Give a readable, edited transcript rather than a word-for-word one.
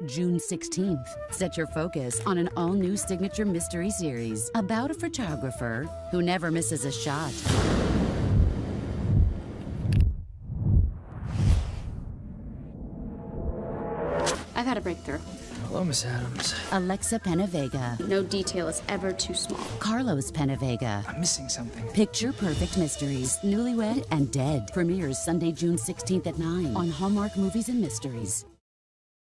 June 16th. Set your focus on an all-new signature mystery series about a photographer who never misses a shot. I've had a breakthrough. Hello, Miss Adams. Alexa PenaVega. No detail is ever too small. Carlos PenaVega. I'm missing something. Picture Perfect Mysteries, Newlywed and Dead. Premieres Sunday, June 16th at 9 on Hallmark Movies and Mysteries.